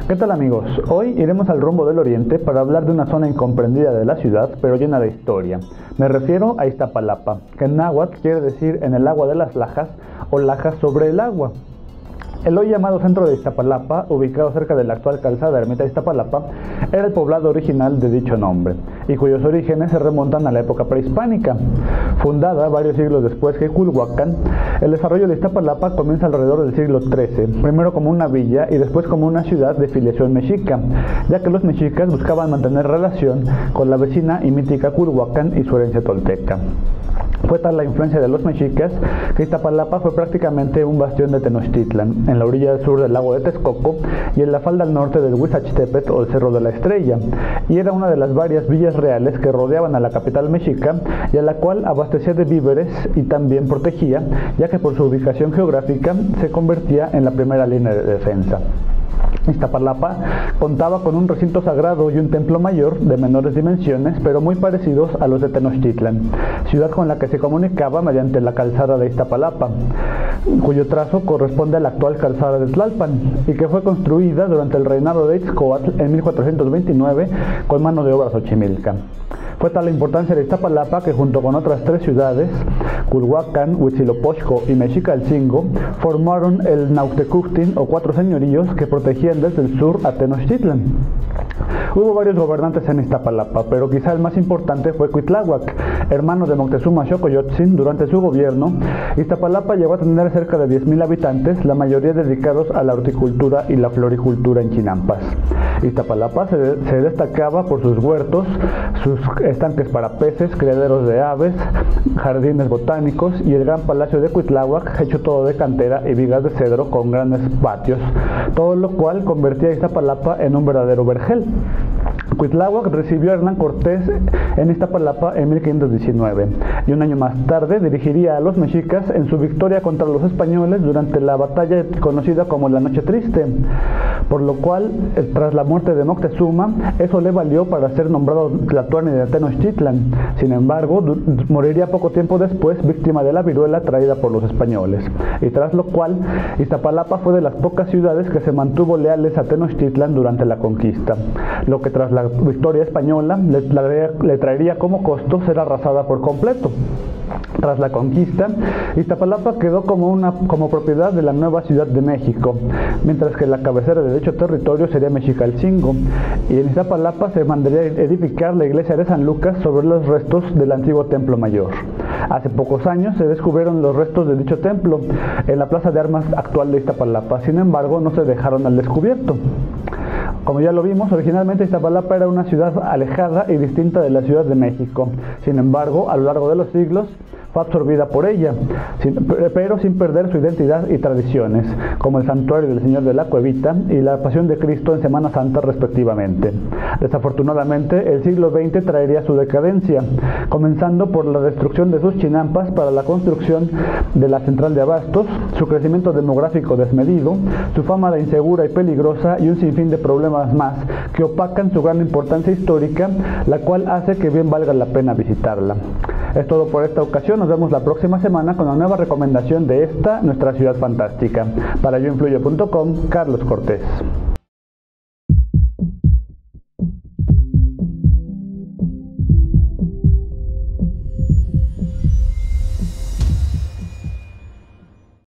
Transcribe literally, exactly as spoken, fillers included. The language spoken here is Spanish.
¿Qué tal amigos? Hoy iremos al rumbo del oriente para hablar de una zona incomprendida de la ciudad, pero llena de historia. Me refiero a Iztapalapa, que en náhuatl quiere decir en el agua de las lajas o lajas sobre el agua. El hoy llamado centro de Iztapalapa, ubicado cerca de la actual calzada Ermita Iztapalapa, era el poblado original de dicho nombre, y cuyos orígenes se remontan a la época prehispánica. Fundada varios siglos después que Culhuacán, el desarrollo de Iztapalapa comienza alrededor del siglo trece, primero como una villa y después como una ciudad de filiación mexica, ya que los mexicas buscaban mantener relación con la vecina y mítica Culhuacán y su herencia tolteca. Fue tal la influencia de los mexicas que Iztapalapa fue prácticamente un bastión de Tenochtitlan, en la orilla sur del lago de Texcoco y en la falda al norte del Huizachtepetl o el Cerro de la Estrella, y era una de las varias villas reales que rodeaban a la capital mexica y a la cual abastecía de víveres y también protegía, ya que por su ubicación geográfica se convertía en la primera línea de defensa. Iztapalapa contaba con un recinto sagrado y un templo mayor de menores dimensiones, pero muy parecidos a los de Tenochtitlan, ciudad con la que se comunicaba mediante la calzada de Iztapalapa, cuyo trazo corresponde a la actual calzada de Tlalpan, y que fue construida durante el reinado de Itzcoatl en mil cuatrocientos veintinueve con mano de obra xochimilca. Fue tal la importancia de Iztapalapa que junto con otras tres ciudades, Culhuacán, Huitzilopochtli y Mexicalcingo, formaron el Nauctecuptin o cuatro señoríos que protegían desde el sur a Tenochtitlan. Hubo varios gobernantes en Iztapalapa, pero quizá el más importante fue Cuitláhuac, hermano de Moctezuma Xocoyotzin. Durante su gobierno, Iztapalapa llegó a tener cerca de diez mil habitantes, la mayoría dedicados a la horticultura y la floricultura en Chinampas. Iztapalapa se, se destacaba por sus huertos, sus estanques para peces, criaderos de aves, jardines botánicos y el gran palacio de Cuitláhuac, hecho todo de cantera y vigas de cedro con grandes patios, todo lo cual convertía a Iztapalapa en un verdadero vergel. Cuitláhuac recibió a Hernán Cortés en Iztapalapa en mil quinientos diecinueve y un año más tarde dirigiría a los mexicas en su victoria contra los españoles durante la batalla conocida como la Noche Triste, por lo cual, tras la muerte de Moctezuma, eso le valió para ser nombrado Tlatoani de Tenochtitlan. Sin embargo, moriría poco tiempo después víctima de la viruela traída por los españoles, y tras lo cual, Iztapalapa fue de las pocas ciudades que se mantuvo leales a Tenochtitlan durante la conquista, lo que tras la victoria española le, le, le traería como costo ser arrasada por completo. Tras la conquista, Iztapalapa quedó como, una, como propiedad de la nueva Ciudad de México, mientras que la cabecera de dicho territorio sería Mexicalcingo, y en Iztapalapa se mandaría a edificar la iglesia de San Lucas sobre los restos del antiguo templo mayor. Hace pocos años se descubrieron los restos de dicho templo en la plaza de armas actual de Iztapalapa, sin embargo no se dejaron al descubierto. Como ya lo vimos, originalmente Iztapalapa era una ciudad alejada y distinta de la Ciudad de México. Sin embargo, a lo largo de los siglos, fue absorbida por ella, sin, pero sin perder su identidad y tradiciones, como el santuario del Señor de la Cuevita y la Pasión de Cristo en Semana Santa respectivamente. Desafortunadamente, el siglo veinte traería su decadencia, comenzando por la destrucción de sus chinampas para la construcción de la central de abastos, su crecimiento demográfico desmedido, su fama de insegura y peligrosa y un sinfín de problemas más que opacan su gran importancia histórica, la cual hace que bien valga la pena visitarla. Es todo por esta ocasión. Nos vemos la próxima semana con la nueva recomendación de esta, nuestra ciudad fantástica. Para yo influyo punto com, Carlos Cortés.